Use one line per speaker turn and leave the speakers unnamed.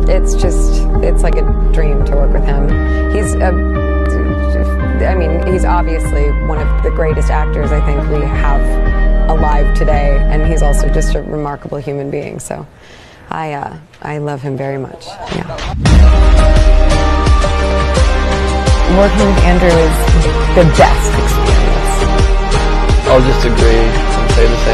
It's like a dream to work with him. He's obviously one of the greatest actors I think we have alive today, and he's also just a remarkable human being, so I love him very much. Yeah. Working with Andrew is the best experience.
I'll just agree and say the same.